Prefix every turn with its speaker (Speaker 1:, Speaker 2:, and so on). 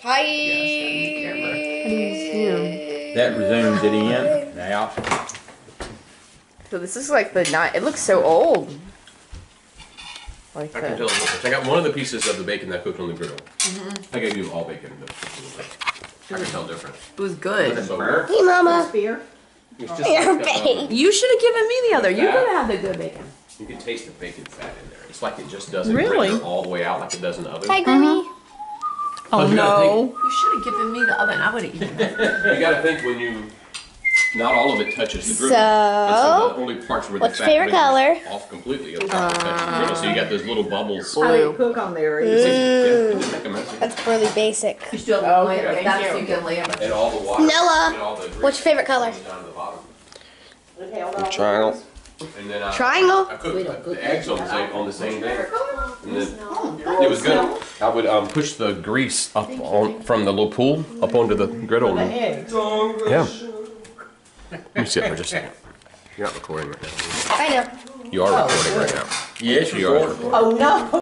Speaker 1: Hi.
Speaker 2: That zooms it in now.
Speaker 1: So this is like the night. It looks so old. Like
Speaker 3: I can tell. I got one of the pieces of the bacon that cooked on the griddle. I gave you all bacon. I can tell different.
Speaker 1: It was good.
Speaker 4: Hey, Mama.
Speaker 5: Beer.
Speaker 3: It's just
Speaker 4: Your
Speaker 3: like,
Speaker 4: bacon.
Speaker 1: You should have given me the other. You gotta have the good bacon.
Speaker 3: you can taste the bacon fat in there. It's like it just doesn't
Speaker 1: Really?
Speaker 3: render all the way out like it does in the oven.
Speaker 4: Hi, Grammy.
Speaker 1: Oh
Speaker 3: you gotta
Speaker 1: no! You should have given me the oven. I would have eaten it.
Speaker 3: You got to think when you, not all of it touches the griddle.
Speaker 4: So,
Speaker 3: And the only parts where
Speaker 4: what's
Speaker 3: the
Speaker 4: your
Speaker 3: fat
Speaker 4: favorite color?
Speaker 3: off completely. It'll touch the griddle. So you got those little bubbles.
Speaker 5: How do you
Speaker 1: Blue.
Speaker 5: cook on there?
Speaker 3: Yeah, it didn't make a mess.
Speaker 4: That's really basic.
Speaker 1: You still
Speaker 5: Oh,
Speaker 1: lay
Speaker 5: okay,
Speaker 1: it. That's
Speaker 5: thank
Speaker 1: so
Speaker 5: you.
Speaker 1: you can lay it.
Speaker 3: And all the water.
Speaker 4: Noah,
Speaker 3: and all the grease
Speaker 4: what's your favorite color?
Speaker 3: goes down to the bottom.
Speaker 5: Okay, hold on.
Speaker 3: Triangle. And then
Speaker 4: Triangle?
Speaker 3: I cooked the eggs on the same day. And then it was good. I would push the grease up on from the little pool up onto the griddle.
Speaker 5: The
Speaker 3: And,
Speaker 5: eggs.
Speaker 3: yeah. Let me sit for just a second. You're not recording right now.
Speaker 4: I know.
Speaker 3: You are recording right now.
Speaker 2: Yes,
Speaker 3: You are recording.
Speaker 5: Oh, no.